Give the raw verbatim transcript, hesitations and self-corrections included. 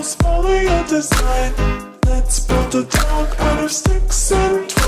walls, follow your design. Let's build a dog out of sticks and twigs.